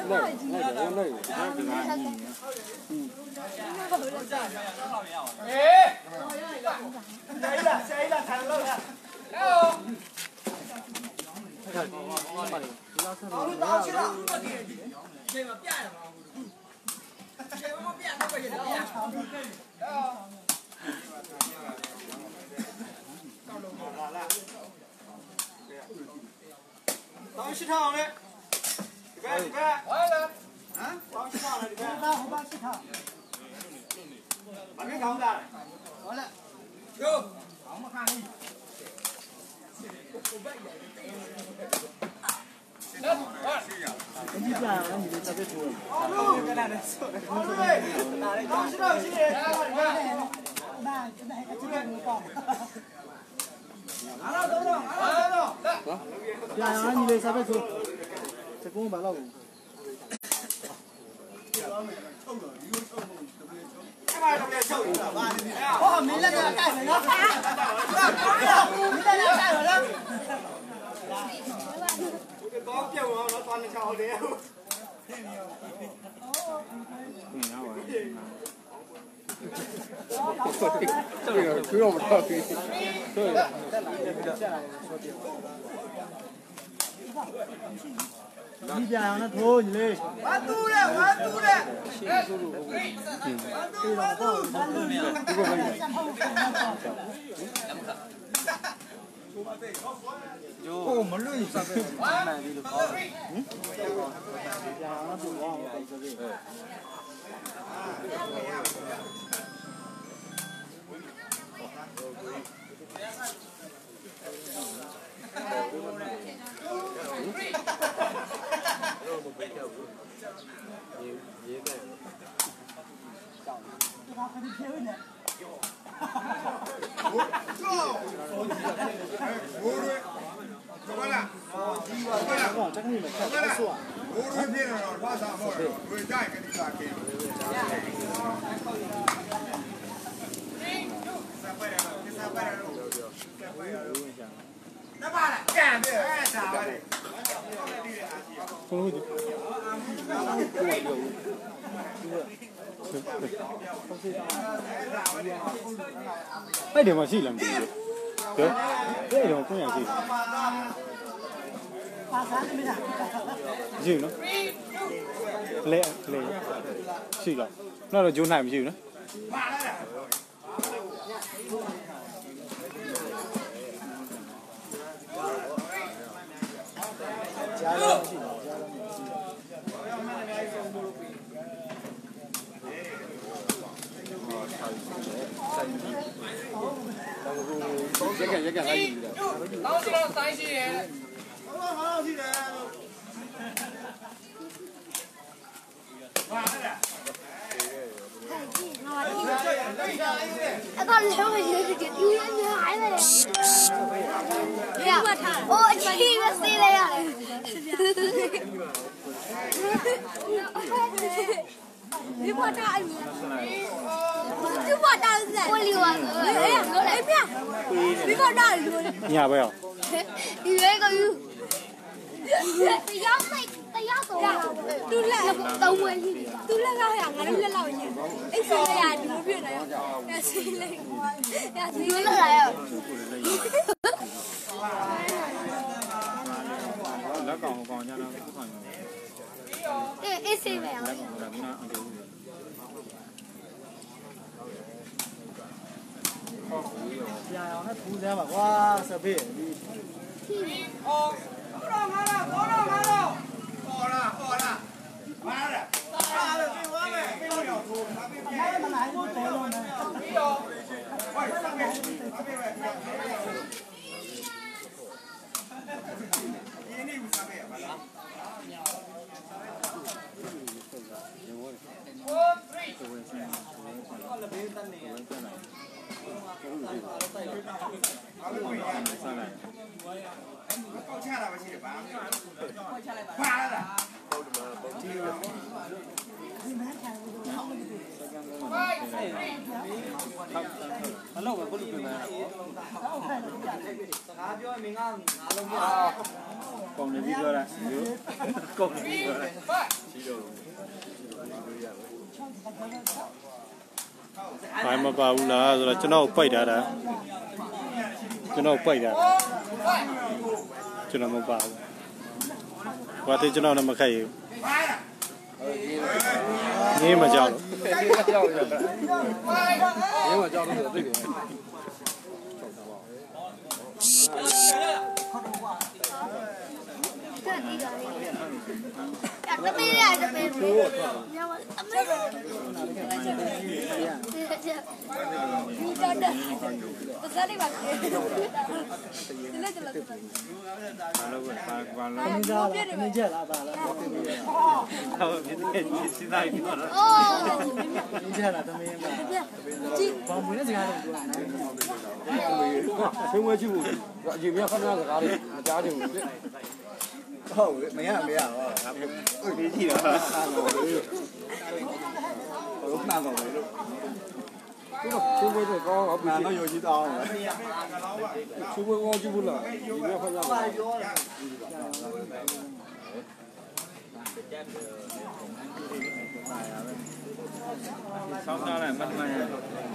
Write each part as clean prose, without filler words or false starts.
当市场的，这边，完了，啊，当市场的这边，当市场，把这搞的，完了，有，我们看你，你这样，你得特别多。好路，跟那的说的，好路，当市场去的，那这边没搞。呀，你来啥子做？这公办了不？我没那个干什么？没那个干什么？这刚变完了，穿的超的。 这个不用不着急，对。 你这样的拖你嘞？完犊了，完犊了！我们论上面买的就高了。 哎，点嘛是两对，对，哎，点嘛公羊是。Dữ nó lẹ xì lắm nó là chỗ này mà dữ nó cái cái gì vậy? Tao chỉ là tài xế. Hả? Thì là. con léo thì cái chuyện yêu như hái vậy. Ôi chi mà xì đây à? Đi qua trại gì? Đi qua trại gì? Qua liều à? Em nó lấy nhá. Đi qua trại luôn. Nhà bây giờ. Đi về coi yêu. Tay gió mày, tay gió tổ. Tôi là tàu người gì? Tôi là gao hàng ngày lên lầu nhỉ? Anh xin đây à? Đừng có việc này à? Em xin lên. Em xin lên này à? Lá còn nha nó còn. Ê xin về à? Ya, nó thu ra mà quá sợ bể đi. Có đâu. Má rồi. Cái quá mẹ, cái nhỏ thù, nó lại vô tội luôn này. Đi đâu? Ôi, sang bên. Đi đi sang bên mà. ကုန်နေပြီပြောတာကုန်နေပြီပြောတာဘာမှမပါဘူးလားဆိုတော့ကျွန်တော်ပိတ်ထားတာကျွန်တော်ပိတ်ထားတာကျွန်တော်မပါဘူးဘာတဲ့ကျွန်တော်လည်းမခက်ရဘူးငင်းမကြောက်လို့ငင်းမကြောက်လို့သိတယ်这边呀，这边。你真的，不是你吧？ ဟုတ်မရမရဟောဟုတ်ဒီကြည့်တော့ဟုတ်နာတော့လေလို့သူ့ဘယ်ကောင်းနာတော့ရောကြီးတောင်းသူ့ဘယ်ကောင်းကြည့်ဘူးလားဒီဘက်ခဏဆောင်းသားလိုက်မှတ်မှန်ရ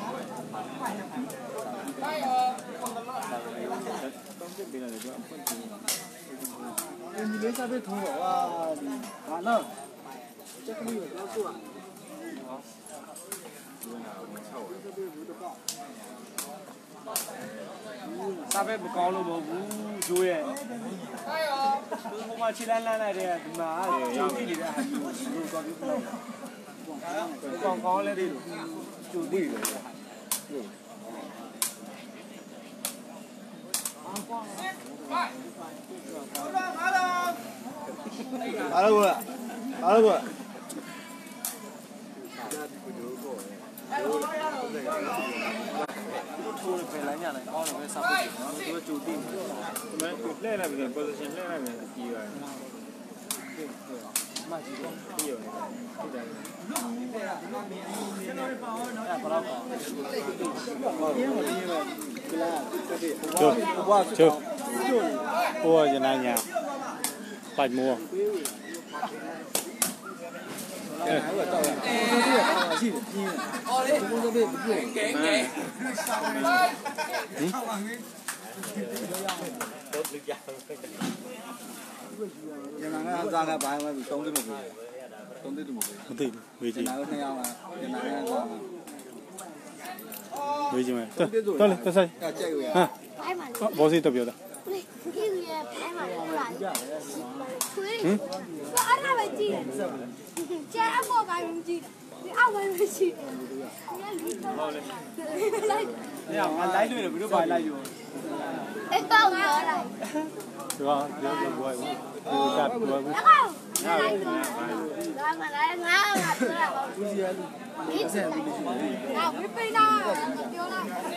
你没啥被捅我啊？完了，这个没有多做。啥被不高了不？主耶。我妈起来来的，妈，就地的，光高来的，就地的。好了不？好了不？ထိုးပဲလိုက်ညလိုက်ကောင်းတယ်ပဲစပ်ဖို့နော်သူကကြိုတင်တယ်သူလှည့်လိုက်ပြီ position လှည့်လိုက်ပြီပြီးသွားတယ်မှကြည့်တော့ပြီးရောဟုတ်တယ်โอ้ยนะเนี่ยปัดมัว哎，我到了。这边啊，是的，这边不对。原来俺咋个办？我东西没背，东西都没背。 မသိဘူးဝေးကြည့်哪个那样啊？原来俺咋？ ဝေးကြည့်မယ်တော်လေတက်ဆိုင်要加油呀！ ဟာဘောစီတက်ပြောတာ这个也拍嘛，不然。我按那边记，这按我干用记，你按我没记。 你看俺来对了，不就白来就。 哎，帮我来。 ဒီကပြောပြောဘွားဘူးဒီကဘွားဘူး来嘛来，俺吃了。你吃了？啊，没背呢，丢了。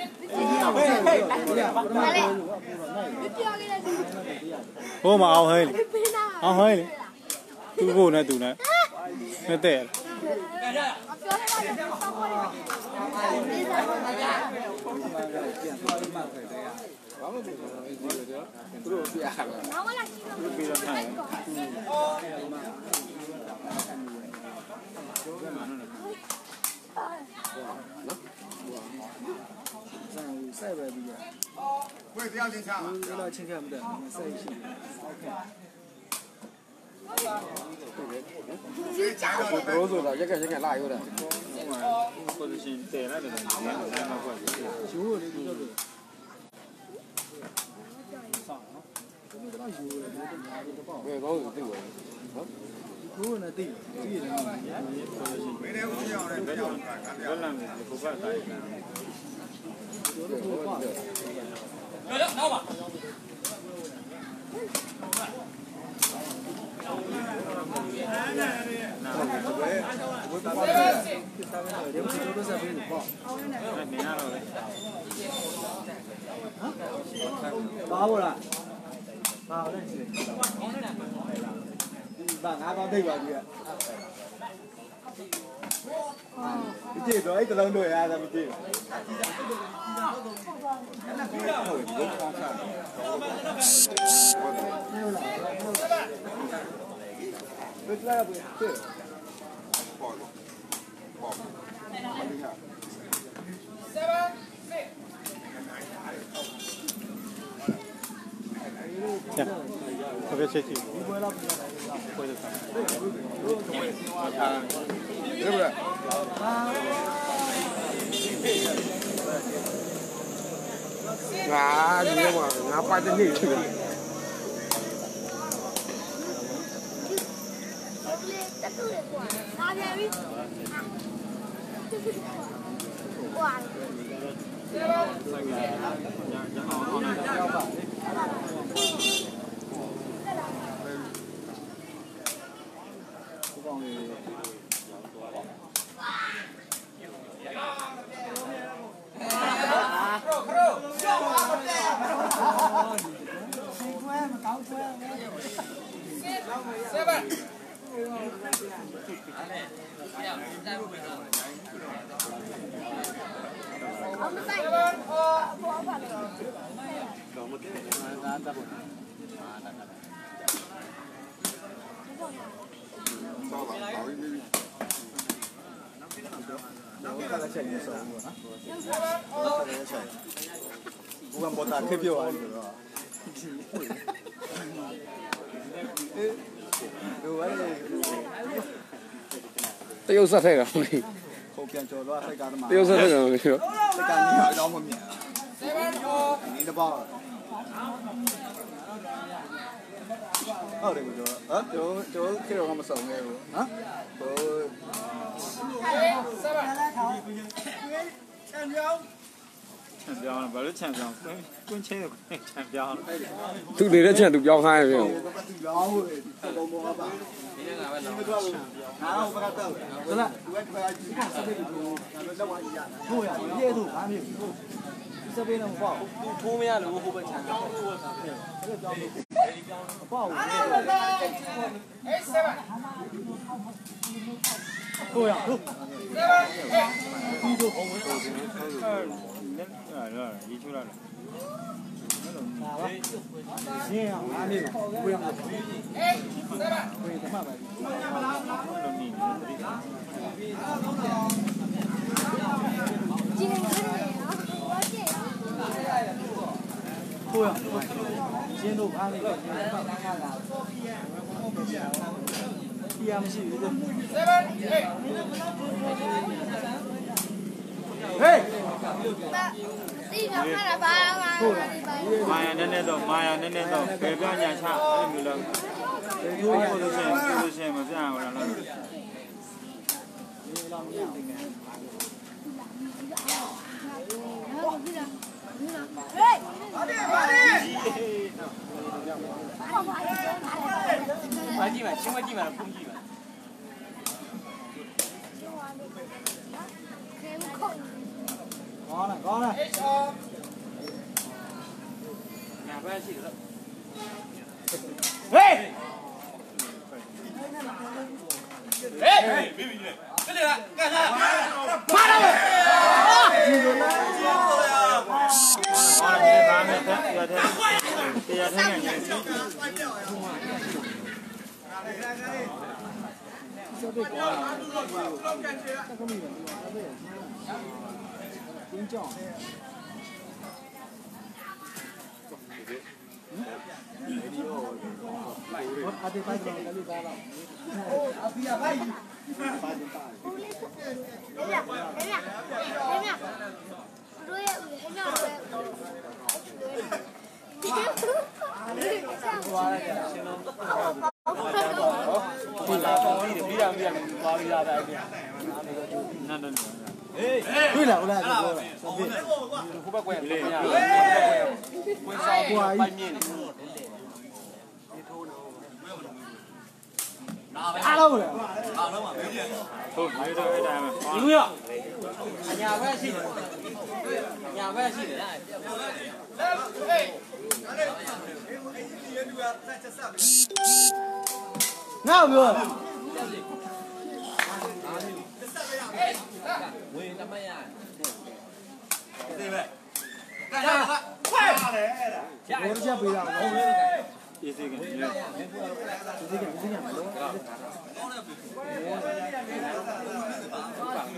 来嘞，你丢给他。 ဟိုမအောင်ဟဲလေအောင်ဟဲလေသူ့ကိုနဲ့သူနဲ့နဲ့တဲ့သူတို့ပြရတာပြီးတော့ထိုင်赛呗，这个。会这样进场吗？这老轻看不得，赛一起。多少的？一个拉油的。或者是带来的，就的这个。我也搞有这个。我那对，对的。没得不一样的，不一样的，我那边不管啥的。拿吧。包过来，包的是，把拿包对吧？这，这多一个人对啊，咱们这。 特别谢谢。会的。 是不是？啊，你看嘛，拿摆在那去了。 哇！ 不管莫打开票啊，是吧？ 这又是这个， 后边叫罗海干的嘛？ 这又是这个，我跟你说。 这干你要让我面，你的包。好的，我就啊，就给我们送的哦，啊，就。 钱标了，把这钱标，滚钱就钱标了。 都你的钱都标开了没有？ 真的。这边的话，后面的后边钱。报够呀，够。 移出来了。 你呀，哪里？不用。哎，可以，慢慢。够呀，今天都看那个。DMC 的。嘿。 Maya nene do, bebe anya cha, ani mula. Production, mà sẽ nào là. Có này. Hey! Hey! Cái gì vậy? Cái gì? Phá đâu rồi? Tiếng tròn. Tôi là Không bắt quen lên nhà. Quên sao qua bay miền. đâu rồi? Thôi, mấy đứa đây mà. Đúng rồi. Nhà với chị. Nhà với chị để lại. Nào rồi. Ủa nó chưa bị đâu. Đi gì kìa. Đi gì kìa.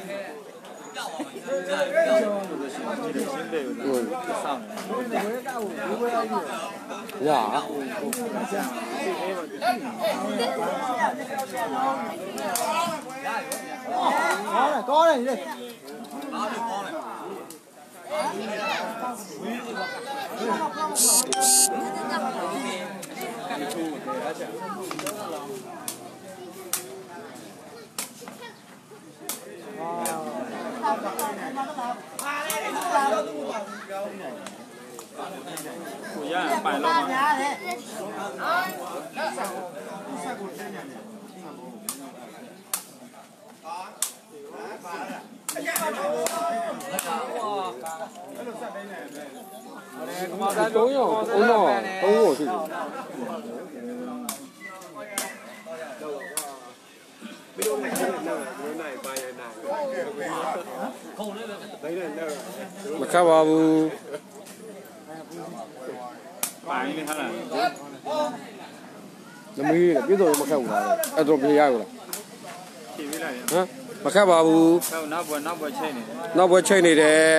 呀。高了，你这。 不一样，摆了吗？ 都有，都有这种。မခတ်ပါဘူး摆给他了。 သမီးပြည့်စုံမခတ်ဘူးလားအဲ့တော့ပြေးရဘူးလားဖြည့်ပေးလိုက်ရဟမ်မခတ်ပါဘူးဟောနောက်ဘွယ်ချိန်နေတယ်နောက်ဘက်ချိန်နေတယ်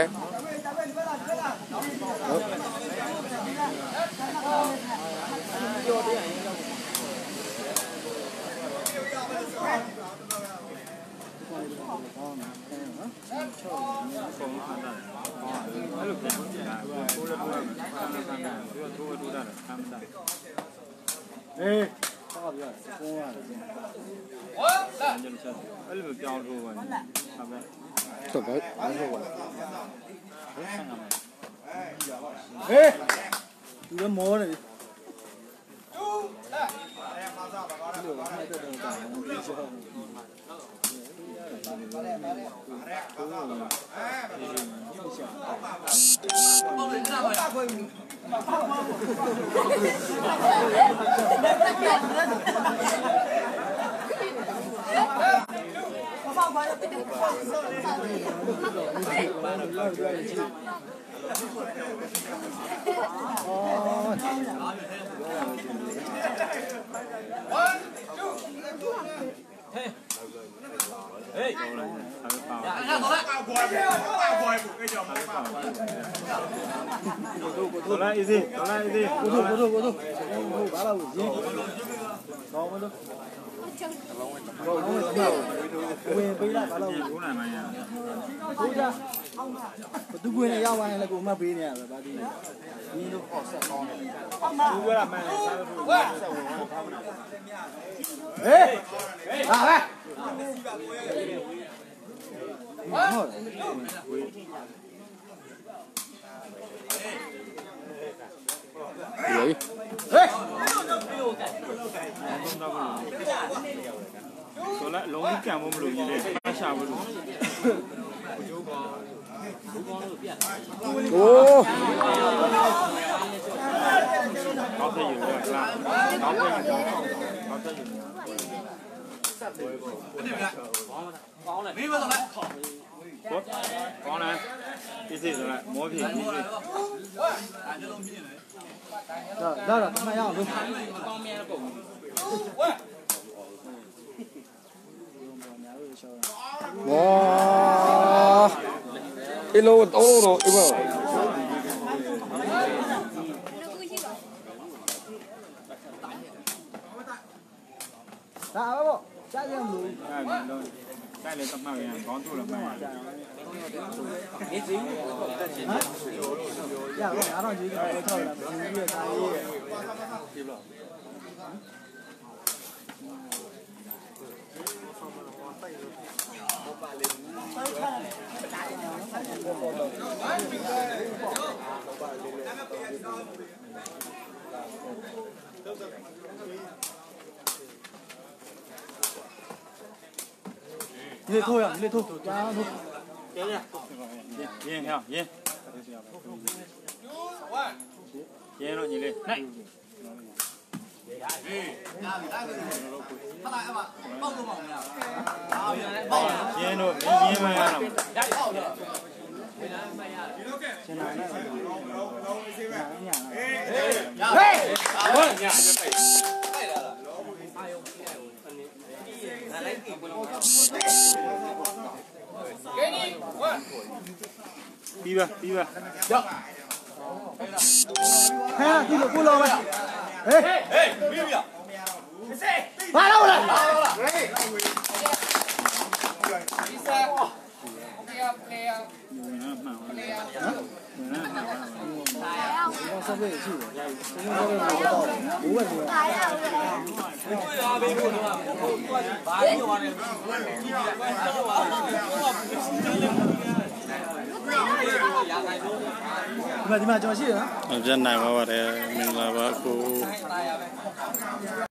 အဲ့လိုပြန်ကြည့်တာကိုလည်းပြောမှာဆန်းဆန်းတယ်သူကထိုးတာဆန်းတယ်အေးဆောက်ပြရတယ်ကိုရတယ်ဟုတ်လားအဲ့လိုပြောင်းထိုးပါနဲ့ဟုတ်ပဲတော့ဘာလို့လဲဟေးဒီလိုမောနေ走来一次，走来一次， 过度，完了，我行，搞不动，ဝင်ပေးလိုက်ပါလို့ထိုးနိုင်မှန်းရထိုးကြသူကွင်းနဲ့ရောက်သွားရင်လည်းကိုမပေးနေရပဲဗာဒီဒီလိုဟောဆက်ကောင်းတယ်သူကမှန်းစားလို့ဆက်ဝင်ထားမလားဟေးဟာပဲဟုတ်ဟေးဆိုလိုက်လုံးကြီးကံဖို့မလို့ကြီးလေရှာဖို့လို့โอ้ကောင်းတယ်ယူရလားကောင်းတယ်ကောင်းတယ်ယူကောင်းတယ်မင်းမတော့လိုက်ကောင်းတယ်ဒီစီဆိုလိုက်မောဖြစ်ဒီစီဒါတော့မှန်ရအောင်လို့ว้า一路到路一个ဒါပါပေါ့ကြားရမလို့တိုက်လေတမောက်ရကောင်းတူလို့မှန်ရတယ်ရပါငါတော့ကြီးတယ်ထောက်လာဘူးရဲ့သားရေးပြေလို့你拖呀，你拖，加拖， 爷爷，爷爷，爷，爷了你嘞，来。爷了，爷们呀。 给你，我。 ပြီးပါပြီးပါရောက်ဟဲ့ဒီလိုကိုလောပဲဟေးဟေးမင်းမရဘာလို့လဲဒီစားโอเคอ่ะเพลย์อ่ะเพลย์อ่ะ我设备也去了，真正设备没到，没问题。ဒီမှာကြော်ရှိရနော်။ပြန်နိုင်ပါပါတယ်မင်္ဂလာပါကို